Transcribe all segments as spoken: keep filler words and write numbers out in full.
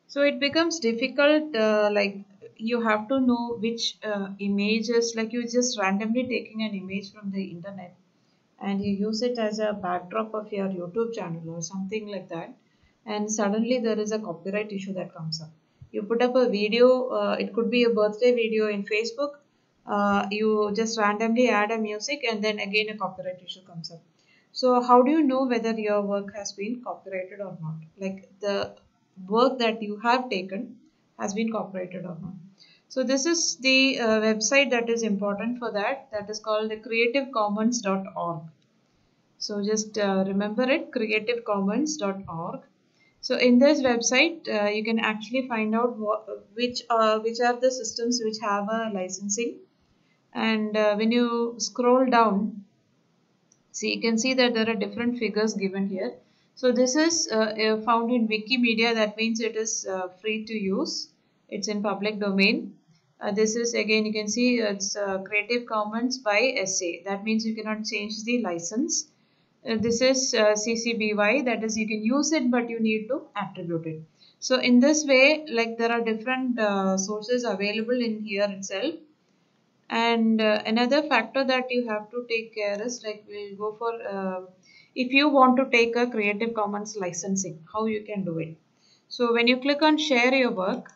So it becomes difficult, uh, like you have to know which uh, images, like you just randomly taking an image from the internet and you use it as a backdrop of your YouTube channel or something like that, and suddenly there is a copyright issue that comes up. You put up a video, uh, it could be a birthday video in Facebook, uh, you just randomly add a music and then again a copyright issue comes up. So how do you know whether your work has been copyrighted or not? Like the work that you have taken has been copyrighted or not. So this is the uh, website that is important for that. That is called the creative commons dot org. So just uh, remember it, creative commons dot org. So in this website, uh, you can actually find out what, which uh, which are the systems which have a licensing. And uh, when you scroll down, see, you can see that there are different figures given here. So this is uh, uh, found in Wikimedia. That means it is uh, free to use. It's in public domain. Uh, this is again, you can see it's uh, Creative Commons by S A. That means you cannot change the license. Uh, this is uh, C C B Y. That is, you can use it, but you need to attribute it. So in this way, like there are different uh, sources available in here itself. And uh, another factor that you have to take care is, like we'll go for uh, if you want to take a Creative Commons licensing, how you can do it. So when you click on share your work,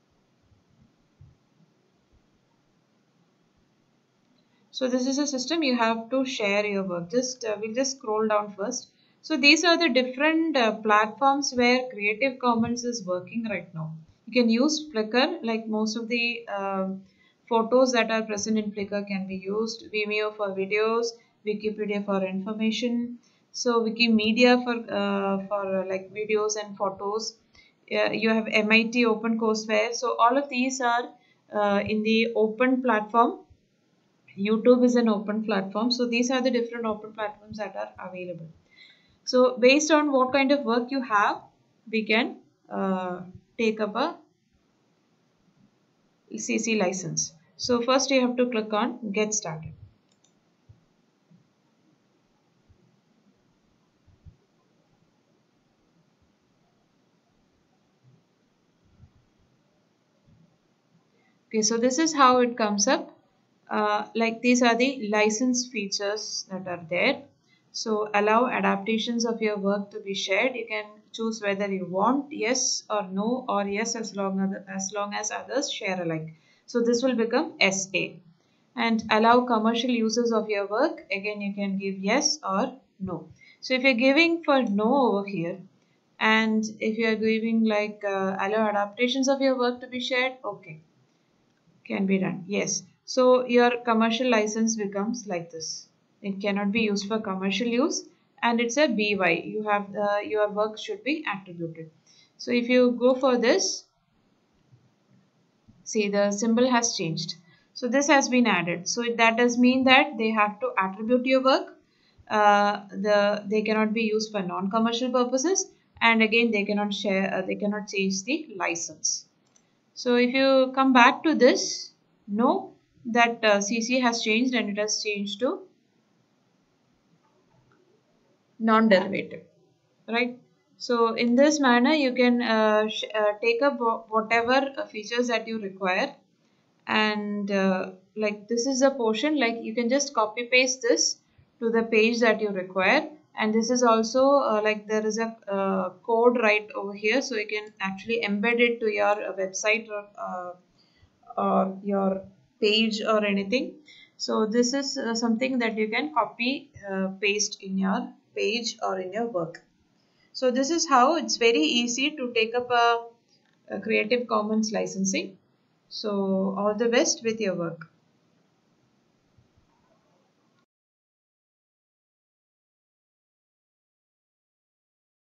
so this is a system you have to share your work. Just uh, we'll just scroll down first. So these are the different uh, platforms where Creative Commons is working right now. You can use Flickr, like most of the uh, photos that are present in Flickr can be used. Vimeo for videos, Wikipedia for information. So Wikimedia for uh, for uh, like videos and photos. Uh, you have M I T OpenCourseware. So all of these are uh, in the open platform. YouTube is an open platform. So these are the different open platforms that are available. So based on what kind of work you have, we can uh, take up a C C license. So first you have to click on get started. Okay, so this is how it comes up. Uh, like these are the license features that are there. So allow adaptations of your work to be shared. You can choose whether you want yes or no, or yes as long as, as long as others share alike. So this will become S A. And allow commercial uses of your work. Again, you can give yes or no. So if you're giving for no over here, and if you are giving like uh, allow adaptations of your work to be shared, okay, can be done. Yes. So your commercial license becomes like this. It cannot be used for commercial use, and it's a B Y. You have uh, your work should be attributed. So if you go for this, see the symbol has changed. So this has been added. So that does mean that they have to attribute your work. Uh, the they cannot be used for non-commercial purposes, and again they cannot share. Uh, they cannot change the license. So if you come back to this, know that uh, C C has changed and it has changed to non-derivative, right? So in this manner, you can uh, uh, take up whatever uh, features that you require, and uh, like this is a portion, like you can just copy paste this to the page that you require. And this is also uh, like there is a uh, code right over here, so you can actually embed it to your uh, website or uh, or your page or anything. So this is uh, something that you can copy uh, paste in your page or in your work. So this is how it's very easy to take up a, a Creative Commons licensing. So all the best with your work.